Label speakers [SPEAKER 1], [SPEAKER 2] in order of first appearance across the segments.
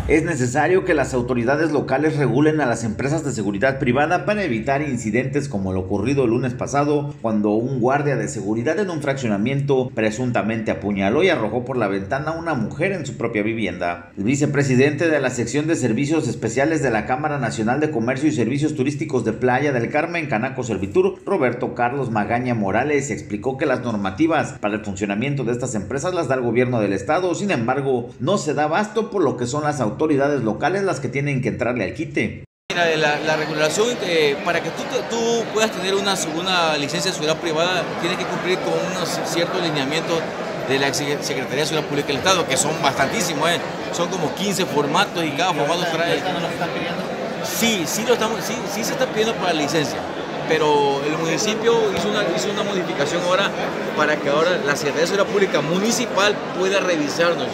[SPEAKER 1] Es necesario que las autoridades locales regulen a las empresas de seguridad privada para evitar incidentes como lo ocurrido el lunes pasado, cuando un guardia de seguridad en un fraccionamiento presuntamente apuñaló y arrojó por la ventana a una mujer en su propia vivienda. El vicepresidente de la sección de servicios especiales de la Cámara Nacional de Comercio y Servicios Turísticos de Playa del Carmen, Canaco Servitur, Roberto Carlos Magaña Morales, explicó que las normativas para el funcionamiento de estas empresas las da el gobierno del estado. Sin embargo, no se da abasto, por lo que son las autoridades locales las que tienen que entrarle al quite.
[SPEAKER 2] Mira, la regulación, para que tú puedas tener una licencia de seguridad privada, tienes que cumplir con unos ciertos lineamientos de la Secretaría de Seguridad Pública del Estado, que son bastantísimos, son como 15 formatos y cada formato trae...
[SPEAKER 3] ¿No lo están pidiendo?
[SPEAKER 2] Sí se está pidiendo para la licencia, pero el municipio hizo una modificación ahora para que ahora la Secretaría de Seguridad Pública Municipal pueda revisarnos,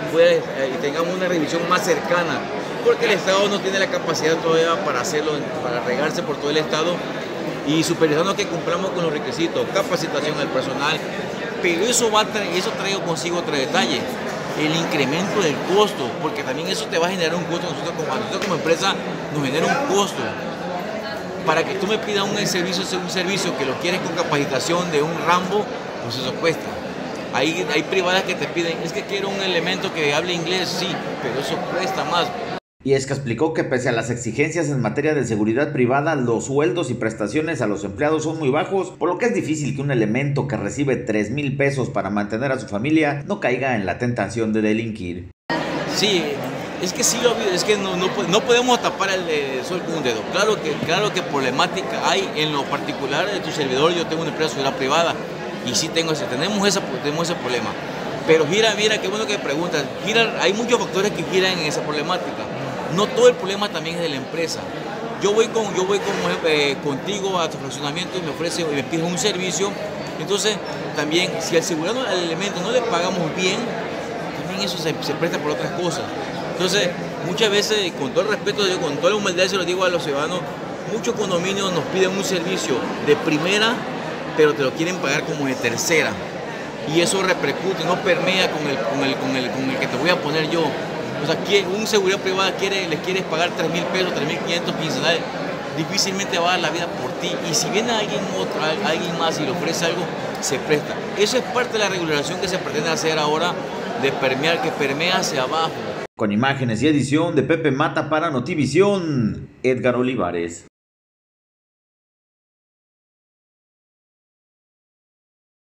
[SPEAKER 2] y tengamos una revisión más cercana, porque el Estado no tiene la capacidad todavía para hacerlo, para regarse por todo el Estado y supervisarnos que cumplamos con los requisitos, capacitación al personal, pero eso trae consigo otro detalle, el incremento del costo, porque también eso te va a generar un costo, a nosotros como empresa nos genera un costo. Para que tú me pidas un servicio que lo quieres con capacitación de un Rambo, pues eso cuesta. Hay privadas que te piden, es que quiero un elemento que hable inglés, sí, pero eso cuesta más.
[SPEAKER 1] Y es que explicó que pese a las exigencias en materia de seguridad privada, los sueldos y prestaciones a los empleados son muy bajos, por lo que es difícil que un elemento que recibe 3,000 pesos para mantener a su familia no caiga en la tentación de delinquir.
[SPEAKER 2] Sí, es que sí, es que no podemos tapar el sol con un dedo. Claro que problemática hay en lo particular de tu servidor. Yo tengo una empresa de seguridad privada y sí tenemos ese problema. Pero mira, qué bueno que preguntas. Hay muchos factores que giran en esa problemática. No todo el problema también es de la empresa. Yo voy contigo a tu fraccionamiento y me pides un servicio. Entonces, también, si al elemento no le pagamos bien, también eso se presta por otras cosas. Entonces, muchas veces, con todo el respeto, con toda la humildad, se lo digo a los ciudadanos, muchos condominios nos piden un servicio de primera, pero te lo quieren pagar como de tercera. Y eso repercute, no permea con el que te voy a poner yo. O sea, un seguridad privada le quieres pagar 3,000 pesos, 3,500 quincenales, difícilmente va a dar la vida por ti. Y si viene alguien más y le ofrece algo, se presta. Eso es parte de la regulación que se pretende hacer ahora, que permea hacia abajo.
[SPEAKER 1] Con imágenes y edición de Pepe Mata para Notivisión, Edgar Olivares.